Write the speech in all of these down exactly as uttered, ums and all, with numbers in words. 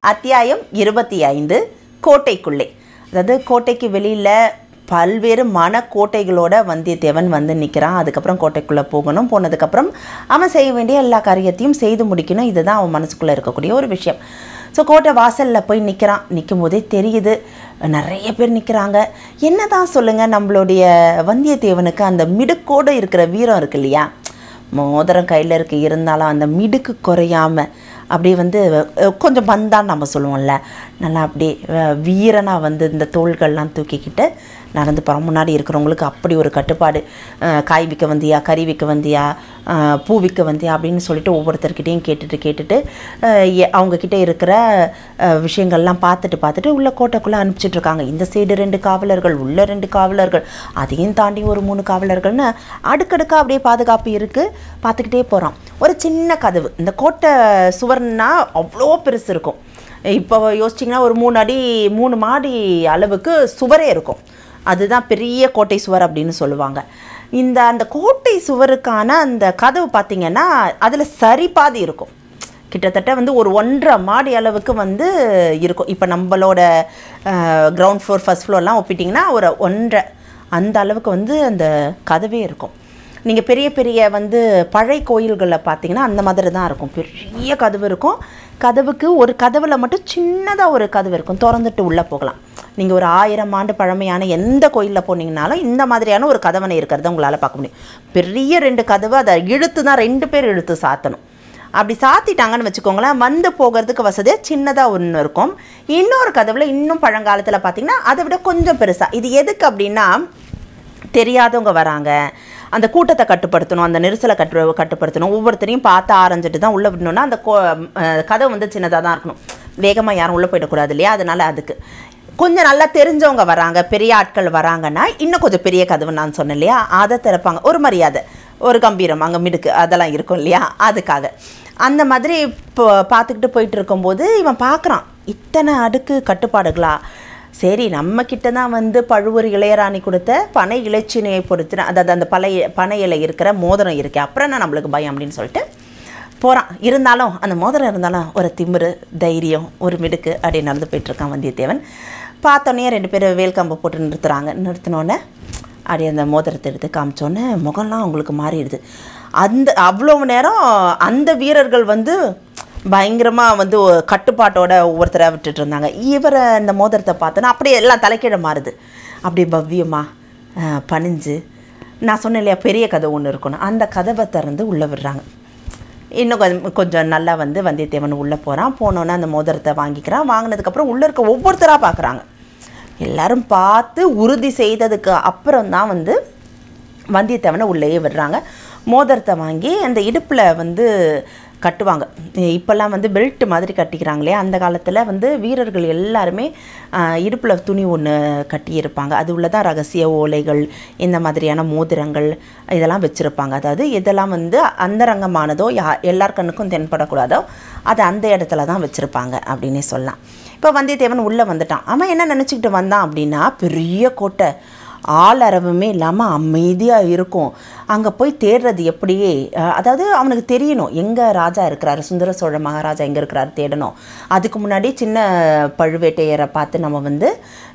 அத்தியாயம் இருபத்தி ஐந்து கோட்டைக்குள்ளே. அதாவது கோட்டைக்கு வெளியில் பல்வேறு மனக்கோட்டைகளோட வந்தியத்தேவன் வந்து நிற்கிறான். அதுக்கப்புறம் கோட்டைக்குள்ளே போகணும். போனதுக்கப்புறம் அவன் செய்ய வேண்டிய எல்லா காரியத்தையும் செய்து முடிக்கணும். இதுதான் அவன் மனசுக்குள்ளே இருக்கக்கூடிய ஒரு விஷயம். ஸோ கோட்டை வாசலில் போய் நிற்கிறான். நிற்கும் போதே தெரியுது நிறைய பேர் நிற்கிறாங்க. என்ன தான் சொல்லுங்கள், நம்மளுடைய வந்தியத்தேவனுக்கு அந்த மிடுக்கோடு இருக்கிற வீரம் இருக்கு இல்லையா, மோதிரம் கையில் இருக்கு, இருந்தாலும் அந்த மிடுக்கு குறையாமல் அப்படியே வந்து கொஞ்சம் பந்தான்னு நம்ம சொல்லுவோம்ல, நல்லா அப்படியே வீரனாக வந்து இந்த தோள்கள்லாம் தூக்கிக்கிட்டு நடந்து போகிறோம். முன்னாடி இருக்கிறவங்களுக்கு அப்படி ஒரு கட்டுப்பாடு. காய் விற்க வந்தியா, கறி விற்க வந்தியா, பூ விற்க வந்தியா அப்படின்னு சொல்லிட்டு ஒவ்வொருத்தர்கிட்டையும் கேட்டுட்டு கேட்டுட்டு அவங்கக்கிட்ட இருக்கிற விஷயங்கள்லாம் பார்த்துட்டு பார்த்துட்டு உள்ளே கோட்டைக்குள்ளே அனுப்பிச்சிட்ருக்காங்க. இந்த சைடு ரெண்டு காவலர்கள், உள்ளே ரெண்டு காவலர்கள், அதையும் தாண்டி ஒரு மூணு காவலர்கள்னு அடுக்கடுக்காக அப்படியே பாதுகாப்பு இருக்குது. பார்த்துக்கிட்டே போகிறோம். ஒரு சின்ன கதவு, இந்த கோட்டை சுவர்னா அவ்வளோ பெருசு இருக்கும். இப்போ யோசிச்சிங்கன்னா ஒரு மூணு அடி மூணு மாடி அளவுக்கு சுவரே இருக்கும். அதுதான் பெரிய கோட்டை சுவர் அப்படின்னு சொல்லுவாங்க. இந்த அந்த கோட்டை சுவருக்கான அந்த கதவு பார்த்திங்கன்னா அதில் சரிபாதி இருக்கும். கிட்டத்தட்ட வந்து ஒரு ஒன்றரை மாடி அளவுக்கு வந்து இருக்கும். இப்போ நம்மளோட கிரவுண்ட் ஃப்ளோர் ஃபஸ்ட் ஃப்ளோர்லாம் ஒப்பிட்டிங்கன்னா ஒரு ஒன்றரை அந்த அளவுக்கு வந்து அந்த கதவே இருக்கும். நீங்கள் பெரிய பெரிய வந்து பழைய கோயில்களில் பார்த்தீங்கன்னா அந்த மாதிரி தான் இருக்கும். பெரிய கதவு இருக்கும். கதவுக்கு ஒரு கதவில் மட்டும் சின்னதாக ஒரு கதவு இருக்கும், திறந்துட்டு உள்ளே போகலாம். நீங்கள் ஒரு ஆயிரம் ஆண்டு பழமையான எந்த கோயிலில் போனீங்கனாலும் இந்த மாதிரியான ஒரு கதவணை இருக்கிறத உங்களால் பார்க்க முடியும். பெரிய ரெண்டு கதவு, அதை இழுத்து தான் ரெண்டு பேர் இழுத்து சாத்தணும். அப்படி சாத்திட்டாங்கன்னு வச்சுக்கோங்களேன், வந்து போகிறதுக்கு வசதியாக சின்னதாக ஒன்று இருக்கும். இன்னொரு கதவில் இன்னும் பழங்காலத்தில் பார்த்திங்கன்னா அதை விட கொஞ்சம் பெருசாக. இது எதுக்கு அப்படின்னா, தெரியாதவங்க வராங்க, அந்த கூட்டத்தை கட்டுப்படுத்தணும், அந்த நெரிசலை கட்டு கட்டுப்படுத்தணும் ஒவ்வொருத்தரையும் பார்த்து ஆரஞ்சிட்டு தான் உள்ளே விடணுன்னா அந்த கோ கதவு வந்து சின்னதாக தான் இருக்கணும். வேகமாக யாரும் உள்ளே போயிடக்கூடாது இல்லையா, அதனால் அதுக்கு கொஞ்சம் நல்லா தெரிஞ்சவங்க வராங்க, பெரிய ஆட்கள் வராங்கன்னா இன்னும் கொஞ்சம் பெரிய கதவு நான் சொன்னேன் இல்லையா, அதை திறப்பாங்க. ஒரு மரியாதை, ஒரு கம்பீரம், அங்கே மிடுக்கு அதெல்லாம் இருக்கும் இல்லையா, அதுக்காக அந்த மாதிரி இப்போ பார்த்துக்கிட்டு போயிட்டு இருக்கும்போது இவன் பார்க்குறான் இத்தனை அடுக்கு கட்டுப்பாடுகளா. சரி, நம்மக்கிட்ட தான் வந்து பழுவூர் இளையராணி கொடுத்த பனை இலைச்சினையை பொறுத்து, அதாவது அந்த பழைய பனை இலை இருக்கிற மோதிரம் இருக்கே, அப்புறம் என்ன நம்மளுக்கு பயம் அப்படின்னு சொல்லிட்டு போகிறான். இருந்தாலும் அந்த மோதிரம் இருந்தாலும் ஒரு திமிரு, தைரியம், ஒரு மிடுக்கு அப்படி நடந்து போயிட்டுருக்கான் வந்தியத்தேவன். பார்த்தோன்னே ரெண்டு பேரும் வேல்கம்பை போட்டு நிறுத்துகிறாங்க. நிறுத்தினோடனே அப்படி அந்த மோதிரத்தை எடுத்து காமிச்சோன்னே முகம்லாம் அவங்களுக்கு மாறிடுது. அந்த அவ்வளோ நேரம் அந்த வீரர்கள் வந்து பயங்கரமாக வந்து கட்டுப்பாட்டோட ஒவ்வொருத்தரை விட்டுட்டு இருந்தாங்க. இவரை இந்த மோதிரத்தை பார்த்தோன்னா அப்படியே எல்லாம் தலைக்கீழ மாறுது. அப்படியே பவ்யமாக பணிஞ்சு, நான் சொன்னேன் இல்லையா பெரிய கதவு ஒன்று இருக்கணும், அந்த கதவை திறந்து உள்ளே விடுறாங்க. இன்னும் கொஞ்சம் கொஞ்சம் நல்லா வந்து வந்தியத்தேவன் உள்ளே போகிறான். போனோன்னே அந்த மோதிரத்தை வாங்கிக்கிறான். வாங்கினதுக்கப்புறம் உள்ளே இருக்க ஒவ்வொருத்தராக பார்க்குறாங்க. எல்லோரும் பார்த்து உறுதி செய்ததுக்கு அப்புறம் தான் வந்து வந்தியத்தேவனை உள்ளேயே விடுறாங்க. மோதிரத்தை வாங்கி அந்த இடுப்பில் வந்து கட்டுவாங்க. இப்போல்லாம் வந்து பெல்ட் மாதிரி கட்டிக்கிறாங்களே, அந்த காலத்தில் வந்து வீரர்கள் எல்லாருமே இடுப்பில் துணி ஒன்று கட்டியிருப்பாங்க. அது உள்ளதான் ரகசிய ஓலைகள், இந்த மாதிரியான மோதிரங்கள் இதெல்லாம் வச்சுருப்பாங்க. அதாவது இதெல்லாம் வந்து அந்தரங்கமானதோ யா எல்லார் கண்ணுக்கும் தென்படக்கூடாதோ அது அந்த இடத்துல தான் வச்சுருப்பாங்க அப்படின்னே சொல்லலாம். இப்போ வந்தியத்தேவன் உள்ளே வந்துட்டான். அவன் என்ன நினச்சிக்கிட்டு வந்தான் அப்படின்னா, பெரிய கோட்டை, ஆள் அரவமே இல்லாமல் அமைதியாக இருக்கும். அங்கே போய் தேடுறது எப்படியே, அதாவது அவனுக்கு தெரியணும் எங்கே ராஜா இருக்கிறாரு, சுந்தர சோழ மகாராஜா எங்கே இருக்கிறாரு தேடணும். அதுக்கு முன்னாடி சின்ன பழுவேட்டையரை பார்த்து நம்ம வந்து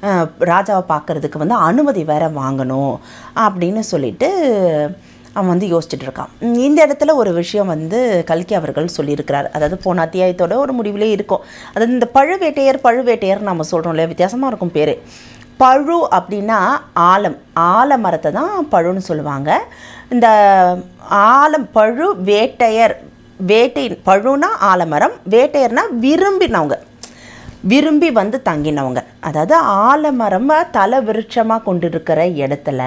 ராஜாவை பார்க்குறதுக்கு வந்து அனுமதி வேற வாங்கணும் அப்படின்னு சொல்லிட்டு அவன் வந்து யோசிச்சுட்டு இருக்கான். இந்த இடத்துல ஒரு விஷயம் வந்து கல்கி அவர்கள் சொல்லியிருக்கிறார். அதாவது போன அத்தியாயத்தோட ஒரு முடிவிலே இருக்கும். அதாவது இந்த பழுவேட்டையர் பழுவேட்டையர் நம்ம சொல்கிறோம் இல்லையா, வித்தியாசமாக இருக்கும் பேர். பழு அப்படின்னா ஆலம், ஆலமரத்தை தான் பழுன்னு சொல்லுவாங்க. இந்த ஆலம் பழு வேட்டையர், வேட்டை பழுனா ஆலமரம், வேட்டையர்னா விரும்பினவங்க, விரும்பி வந்து தங்கினவங்க. அதாவது ஆலமரம் தலை விருட்சமாக கொண்டு இருக்கிற இடத்துல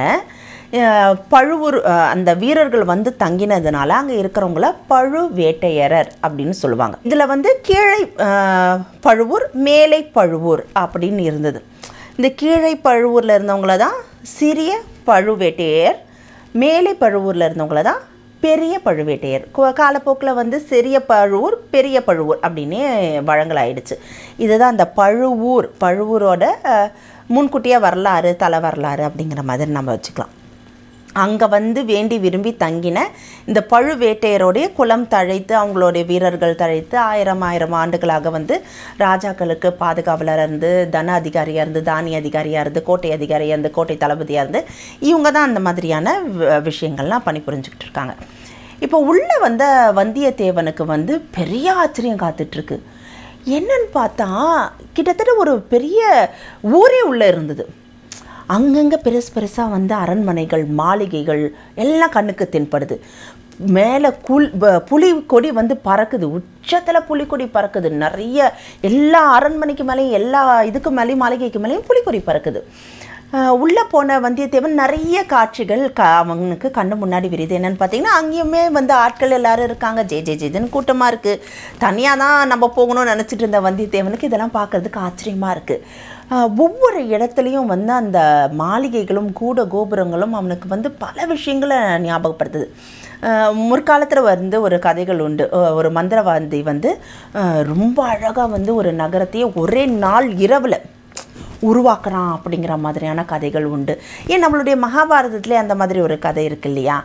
பழுவூர் அந்த வீரர்கள் வந்து தங்கினதுனால அங்கே இருக்கிறவங்கள பழு வேட்டையரர் அப்படின்னு சொல்லுவாங்க. இதில் வந்து கீழே பழுவூர், மேலை பழுவூர் அப்படின்னு இருந்தது. இந்த கீழே பழுவூரில் இருந்தவங்கள தான் சிறிய பழுவேட்டையர், மேலை பழுவூரில் இருந்தவங்கள தான் பெரிய பழுவேட்டையர். காலப்போக்கில் வந்து சிறிய பழுவூர், பெரிய பழுவூர் அப்படின்னே வழங்கலாயிடுச்சு. இதுதான் அந்த பழுவூர், பழுவூரோட முன்கூட்டிய வரலாறு, தலை வரலாறு அப்படிங்கிற மாதிரி நம்ம வச்சுக்கலாம். அங்கே வந்து வேண்டி விரும்பி தங்கின இந்த பழுவேட்டையருடைய குலம் தழைத்து அவங்களுடைய வீரர்கள் தழைத்து ஆயிரம் ஆயிரம் ஆண்டுகளாக வந்து ராஜாக்களுக்கு பாதுகாவலராக இருந்து தன அதிகாரியாக இருந்து தானிய அதிகாரியாக இருந்து கோட்டை அதிகாரியாக இருந்து கோட்டை தளபதியாக இருந்து இவங்க தான் அந்த மாதிரியான விஷயங்கள்லாம் பணி புரிஞ்சுக்கிட்டு இருக்காங்க. இப்போ உள்ளே வந்த வந்தியத்தேவனுக்கு வந்து பெரிய ஆச்சரியம் காத்துட்ருக்கு. என்னன்னு பார்த்தா கிட்டத்தட்ட ஒரு பெரிய ஊரே உள்ளே இருந்தது. அங்கங்கே பெருசு பெருசாக வந்து அரண்மனைகள் மாளிகைகள் எல்லாம் கண்ணுக்கு தென்படுது. மேலே குல் புலி கொடி வந்து பறக்குது, உச்சத்தில் புலிக்கொடி பறக்குது. நிறைய எல்லா அரண்மனைக்கு மேலேயும் எல்லா இதுக்கு மேலேயும் மாளிகைக்கு மேலேயும் புலிக்கொடி பறக்குது. உள்ளே போன வந்தியத்தேவன் நிறைய காட்சிகள் க அவனுக்கு கண்ணு முன்னாடி விரியுது. என்னென்னு பார்த்தீங்கன்னா அங்கேயுமே வந்து ஆட்கள் எல்லோரும் இருக்காங்க, ஜே ஜே ஜேஜன்னு கூட்டமாக இருக்குது. தனியாக தான் நம்ம போகணும்னு நினச்சிட்டு இருந்த வந்தியத்தேவனுக்கு இதெல்லாம் பார்க்குறதுக்கு ஆச்சரியமாக இருக்குது. ஒவ்வொரு இடத்துலையும் வந்து அந்த மாளிகைகளும் கூட கோபுரங்களும் அவனுக்கு வந்து பல விஷயங்களை ஞாபகப்படுத்துது. முற்காலத்தில் வந்து ஒரு கதைகள் உண்டு. ஒரு மந்திரவாதி வந்து ரொம்ப அழகாக வந்து ஒரு நகரத்தையே ஒரே நாள் இரவில் உருவாக்குறான் அப்படிங்கிற மாதிரியான கதைகள் உண்டு. ஏன் நம்மளுடைய மகாபாரதத்துலேயே அந்த மாதிரி ஒரு கதை இருக்கு இல்லையா?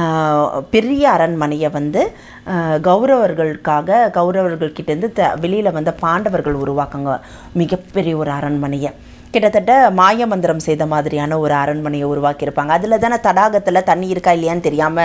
பெரிய அரண்மனையை வந்து கௌரவர்களுக்காக கௌரவர்கள்கிட்டேருந்து த வெளியில் வந்த பாண்டவர்கள் உருவாக்குங்க மிகப்பெரிய ஒரு அரண்மனையை. கிட்டத்தட்ட மாய மந்திரம் செய்த மாதிரியான ஒரு அரண்மனையை உருவாக்கியிருப்பாங்க. அதில் தானே தடாகத்தில் தண்ணி இருக்கா இல்லையான்னு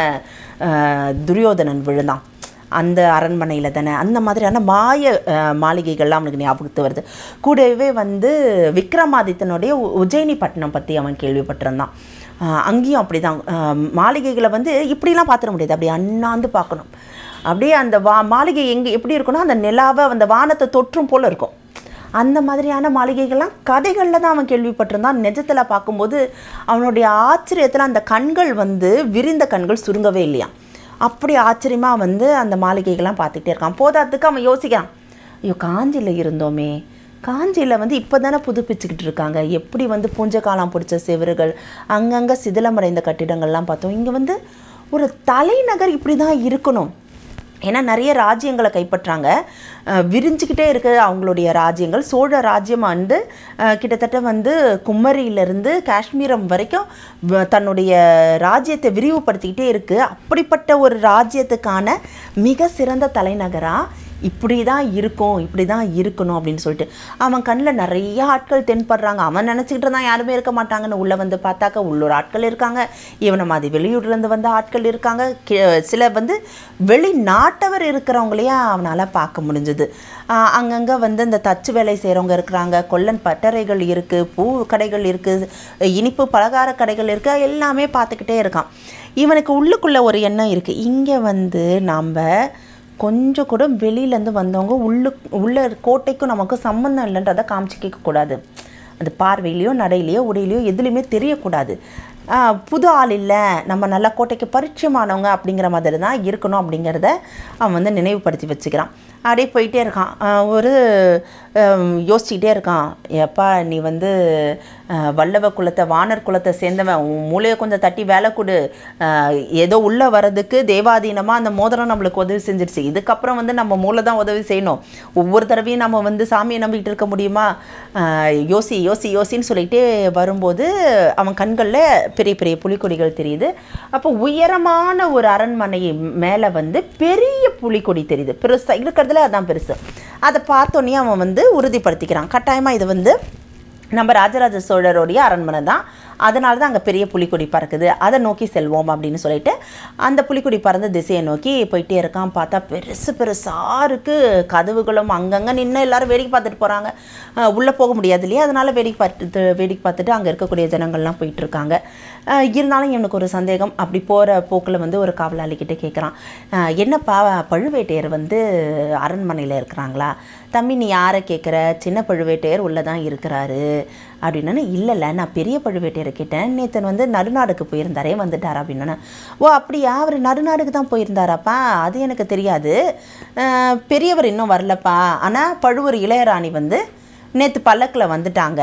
தெரியாமல் துரியோதனன் விழுந்தான். அந்த அரண்மனையில் தானே அந்த மாதிரியான மாய மாளிகைகள்லாம் அவனுக்கு ஞாபகத்து வருது. கூடவே வந்து விக்ரமாதித்தனுடைய உஜ்ஜயினி பட்டணம் பற்றி அவன் கேள்விப்பட்டிருந்தான். அங்கேயும் அப்படி தான் மாளிகைகளை வந்து இப்படிலாம் பார்த்துட முடியாது, அப்படி அண்ணாந்து பார்க்கணும். அப்படியே அந்த வா மாளிகை எங்கே எப்படி இருக்குன்னா அந்த நிலாவை அந்த வானத்தை தொற்றும் போல் இருக்கும். அந்த மாதிரியான மாளிகைகள்லாம் கதைகளில் தான் அவன் கேள்விப்பட்டிருந்தான். நிஜத்தில் பார்க்கும்போது அவனுடைய ஆச்சரியத்தில் அந்த கண்கள் வந்து விரிந்த கண்கள் சுருங்கவே இல்லையா. அப்படி ஆச்சரியமாக வந்து அந்த மாளிகைகள்லாம் பார்த்துக்கிட்டே இருக்கான். போதாதுக்கு அவன் யோசிக்கிறான், ஐயோ காஞ்சியில் இருந்தோமே, காஞ்சியில் வந்து இப்போ தானே புதுப்பிச்சுக்கிட்டு இருக்காங்க, எப்படி வந்து பூஞ்சை காலம் பிடிச்ச செவறுகள் அங்கங்கே சிதிலமடைந்த கட்டிடங்கள்லாம் பார்த்தோம். இங்கே வந்து ஒரு தலைநகர் இப்படி தான் இருக்கணும். ஏன்னா நிறைய ராஜ்யங்களை கைப்பற்றாங்க, விரிஞ்சிக்கிட்டே இருக்க அவங்களுடைய ராஜ்யங்கள். சோழ ராஜ்யம் வந்து கிட்டத்தட்ட வந்து குமரியிலேருந்து காஷ்மீரம் வரைக்கும் தன்னுடைய ராஜ்யத்தை விரிவுபடுத்திக்கிட்டே இருக்குது. அப்படிப்பட்ட ஒரு ராஜ்யத்துக்கான மிக சிறந்த தலைநகராக இப்படி தான் இருக்கும், இப்படி தான் இருக்கணும் அப்படின்னு சொல்லிட்டு அவன் கண்ணில் நிறைய ஆட்கள் தென்படுறாங்க. அவன் நினச்சிக்கிட்டு தான் யாருமே இருக்க மாட்டாங்கன்னு உள்ளே வந்து பார்த்தாக்க உள்ளூர் ஆட்கள் இருக்காங்க, இவனை மாதிரி வெளியூர்லேருந்து வந்த ஆட்கள் இருக்காங்க, சில வந்து வெளிநாட்டவர் இருக்கிறவங்களையே அவனால் பார்க்க முடிஞ்சுது. அங்கங்கே வந்து இந்த தச்சு வேலை செய்கிறவங்க இருக்கிறாங்க, கொல்லன் பட்டறைகள் இருக்குது, பூ கடைகள் இருக்குது, இனிப்பு பலகார கடைகள் இருக்குது, எல்லாமே பார்த்துக்கிட்டே இருக்கான். இவனுக்கு உள்ளுக்குள்ளே ஒரு எண்ணம் இருக்குது, இங்கே வந்து நாம் கொஞ்சம் கூட வெளியிலேருந்து வந்தவங்க உள்ளு உள்ள கோட்டைக்கும் நமக்கு சம்மந்தம் இல்லைன்றதை காமிச்சிக்கக்கூடாது. அது பார்வையிலையோ நடையிலையோ உடையிலையோ எதுலேயுமே தெரியக்கூடாது. புது ஆள் இல்லை, நம்ம நல்லா கோட்டைக்கு பரிச்சயமானவங்க அப்படிங்கிற மாதிரி தான் இருக்கணும் அப்படிங்கிறத அவன் வந்து நினைவுபடுத்தி வச்சுக்கிறான். அப்படியே போயிட்டே இருக்கான். ஒரு யோசிச்சுக்கிட்டே இருக்கான், எப்பா நீ வந்து வல்லவ குலத்தை வானர் குலத்தை சேர்ந்தவன், உன் மூளையை கொஞ்சம் தட்டி வேலை கொடு, ஏதோ உள்ளே வர்றதுக்கு தேவாதீனமாக அந்த மோதிரம் நம்மளுக்கு உதவி செஞ்சிருச்சு, இதுக்கப்புறம் வந்து நம்ம மூளை தான் உதவி செய்யணும், ஒவ்வொரு தடவையும் நம்ம வந்து சாமியை நம்பிக்கிட்டு இருக்க முடியுமா, யோசி யோசி யோசின்னு சொல்லிகிட்டே வரும்போது அவன் கண்களில் பெரிய பெரிய புலிக்கொடிகள் தெரியுது. அப்போ உயரமான ஒரு அரண்மனை மேலே வந்து பெரிய புலிக்கொடி தெரியுது, பெருசாக இருக்கிறதுல அதான் பெருசு. அதை பார்த்தோன்னே அவன் வந்து உறுதிப்படுத்திக்கிறான், கட்டாயமாக இது வந்து நம்ம ராஜராஜ சோழருடைய அரண்மனை தான், அதனால தான் அங்கே பெரிய புலிக்கொடி பறக்குது, அதை நோக்கி செல்வோம் அப்படின்னு சொல்லிட்டு அந்த புலிக்கொடி பறந்த திசையை நோக்கி போயிட்டே இருக்கான். பார்த்தா பெருசு பெருசாக இருக்குது, கதவுகளும் அங்கங்கே நின்று எல்லோரும் வேடிக்கை பார்த்துட்டு போகிறாங்க. உள்ளே போக முடியாது இல்லையா, அதனால் வேடிக்கை பார்த்துட்டு வேடிக்கை பார்த்துட்டு அங்கே இருக்கக்கூடிய ஜனங்கள்லாம் போயிட்டுருக்காங்க. இருந்தாலும் இவனுக்கு ஒரு சந்தேகம். அப்படி போகிற போக்கில் வந்து ஒரு காவலாளிக்கிட்ட கேட்குறான், என்னப்பா பழுவேட்டையர் வந்து அரண்மனையில் இருக்கிறாங்களா? தம்பி நீ யாரை கேட்குற, சின்ன பழுவேட்டையர் உள்ளே தான் இருக்கிறாரு அப்படின்னா, இல்லைல்ல நான் பெரிய பழுவேட்டையரை கேட்டேன், நேத்தன் வந்து நடுநாடுக்கு போயிருந்தாரே வந்துட்டாரா அப்படின்னா, ஓ அப்படியா அவர் நடுநாடுக்கு தான் போயிருந்தாராப்பா, அது எனக்கு தெரியாது, பெரியவர் இன்னும் வரலப்பா, ஆனால் பழுவூர் இளையராணி வந்து நேற்று பல்லக்கில் வந்துட்டாங்க,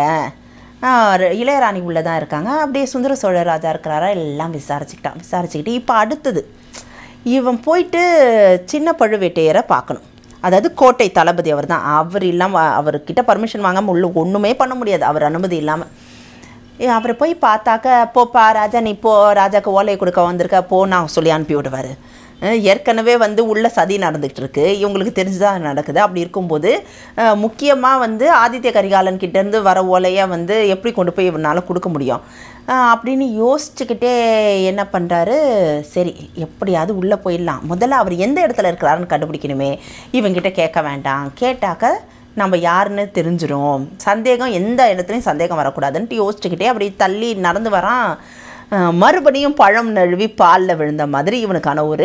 இளையராணி உள்ளே தான் இருக்காங்க, அப்படியே சுந்தர சோழ ராஜா இருக்கிறாரா, எல்லாம் விசாரிச்சுக்கிட்டான். விசாரிச்சுக்கிட்டு இப்போ அடுத்தது இவன் போயிட்டு சின்ன பழுவேட்டையரை பார்க்கணும், அதாவது கோட்டை தளபதி அவர் தான், அவர் இல்லாமல் அவர்கிட்ட பர்மிஷன் வாங்காமல் உள்ள ஒன்றுமே பண்ண முடியாது, அவர் அனுமதி இல்லாமல். அவரை போய் பார்த்தாக்க போப்பா ராஜா நீ போ, ராஜாவுக்கு ஓலையை கொடுக்க வந்திருக்க போ நான் சொல்லி அனுப்பி விடுவார். ஏற்கனவே வந்து உள்ள சதி நடந்துகிட்டு இருக்கு, இவங்களுக்கு தெரிஞ்சுதான் நடக்குது. அப்படி இருக்கும்போது முக்கியமாக வந்து ஆதித்ய கரிகாலன் கிட்டேருந்து வர ஓலையை வந்து எப்படி கொண்டு போய் இவனால் கொடுக்க முடியும் அப்படின்னு யோசிச்சுக்கிட்டே என்ன பண்ணுறாரு, சரி எப்படியாவது உள்ளே போயிடலாம், முதல்ல அவர் எந்த இடத்துல இருக்கிறாருன்னு கண்டுபிடிக்கணுமே, இவங்கிட்ட கேட்க வேண்டாம், கேட்டாக்க நம்ம யாருன்னு தெரிஞ்சிடும், சந்தேகம் எந்த இடத்துலையும் சந்தேகம் வரக்கூடாதுன்ட்டு யோசிச்சுக்கிட்டே அப்படி தள்ளி நடந்து வரான். மறுபடியும் பழம் நழுவி பாலில் விழுந்த மாதிரி இவனுக்கான ஒரு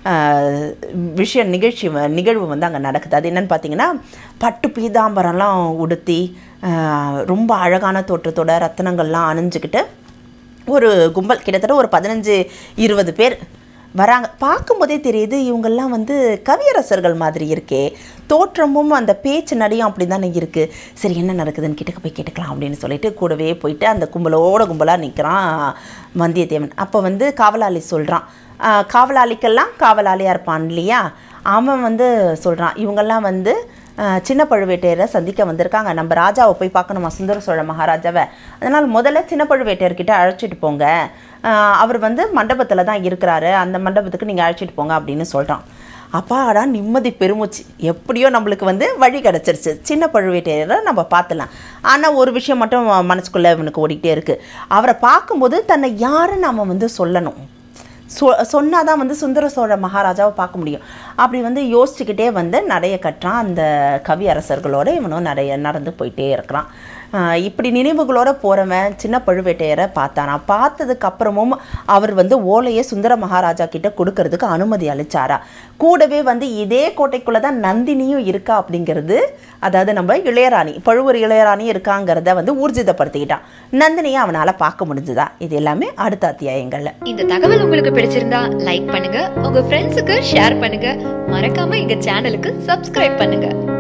விஷயம் நிகழ்ச்சி நிகழ்வு வந்து அங்கே நடக்குது. அது என்னென்னு பார்த்தீங்கன்னா, பட்டு பீதாம்பரம்லாம் உடுத்தி ரொம்ப அழகான தோற்றத்தோட ரத்தினங்கள்லாம் அணிஞ்சுக்கிட்டு ஒரு கும்பல் கிட்டத்தட்ட ஒரு பதினஞ்சு இருபது பேர் வராங்க. பார்க்கும்போதே தெரியுது இவங்கெல்லாம் வந்து கவியரசர்கள் மாதிரி இருக்கே, தோற்றமும் அந்த பேச்சு நடையும் அப்படி தானே இருக்குது. சரி என்ன நடக்குதுன்னு கிட்டக்க போய் கேட்டுக்கலாம் அப்படின்னு சொல்லிட்டு கூடவே போயிட்டு அந்த கும்பலோட கும்பலாக நிற்கிறான் வந்தியத்தேவன். அப்போ வந்து காவலாளி சொல்கிறான், காவலாளிக்கெல்லாம் காவலாளியாக இருப்பான் இல்லையா, அவன் வந்து சொல்கிறான் இவங்கெல்லாம் வந்து சின்ன பழுவேட்டையரை சந்திக்க வந்திருக்காங்க, நம்ம ராஜாவை போய் பார்க்கணுமா சுந்தர சோழ மகாராஜாவை, அதனால் முதல்ல சின்ன பழுவேட்டையர்கிட்ட அழைச்சிட்டு போங்க, அவர் வந்து மண்டபத்தில் தான் இருக்கிறாரு, அந்த மண்டபத்துக்கு நீங்கள் அழைச்சிட்டு போங்க அப்படின்னு சொல்கிறான். அப்பாடா நிம்மதி பெருமூச்சு, எப்படியோ நம்மளுக்கு வந்து வழி கிடச்சிருச்சு, சின்ன பழுவேட்டையரை நம்ம பார்த்துலாம். ஆனால் ஒரு விஷயம் மட்டும் மனசுக்குள்ளே இவனுக்கு ஓடிக்கிட்டே இருக்குது, அவரை பார்க்கும்போது தன்னை யாருன்னு நம்ம வந்து சொல்லணும், சொ சொன்னால் தான் வந்து சுந்தர சோழ மகாராஜாவை பார்க்க முடியும். அப்படி வந்து யோசிச்சுக்கிட்டே வந்து நடைய கட்டுறான். அந்த கவி அரசர்களோடு இவனும் நிறைய நடந்து போயிட்டே இருக்கிறான். இப்படி நினைவுகளோடு போகிறவன் சின்ன பழுவேட்டையரை பார்த்தானா, பார்த்ததுக்கப்புறமும் அவர் வந்து ஓலையை சுந்தர மகாராஜா கிட்ட கொடுக்கறதுக்கு அனுமதி அளித்தாரா, கூடவே வந்து இதே கோட்டைக்குள்ளே தான் நந்தினியும் இருக்கா அப்படிங்கிறது, அதாவது நம்ம இளையராணி பழுவூர் இளையராணி இருக்காங்கிறத வந்து ஊர்ஜிதப்படுத்திக்கிட்டான். நந்தினியை அவனால் பார்க்க முடிஞ்சுதா, இது எல்லாமே அடுத்த அத்தியாயங்கள்ல. இந்த தகவல் உங்களுக்கு பிடிச்சிருந்தா லைக் பண்ணுங்க, உங்க ஃப்ரெண்ட்ஸுக்கு ஷேர் பண்ணுங்க, மறக்காம எங்க சேனலுக்கு சப்ஸ்கிரைப் பண்ணுங்க.